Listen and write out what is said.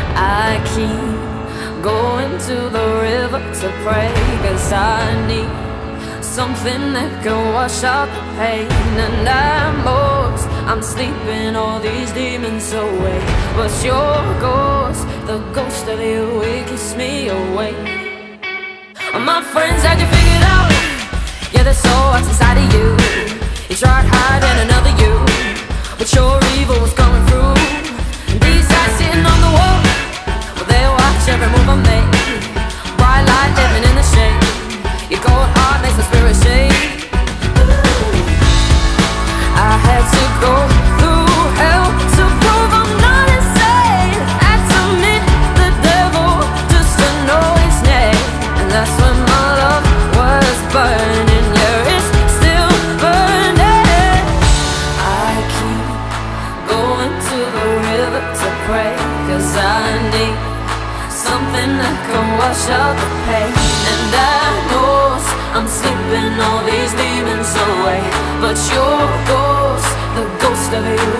I keep going to the river to pray, 'cause I need something that can wash out the pain. And I'm sleeping all these demons away, but your ghost, the ghost of you, it keeps me awake. My friends had you figured out. Yeah, they saw what's inside of you. You tried hiding another you, but your evil was coming through. And these guys sitting on the wall, well, they watch every move I make. Bright light living in the shade. Your cold heart makes my spirit shake. I had to go through hell to prove I'm not insane. Had to meet the devil just to know his name. And that's when my love was burning. Yeah, it's still burning. I keep going to the river to pray, 'cause I need something that can wash out the pain. And I know I'm sleeping all these demons away, but your ghost, the ghost of you,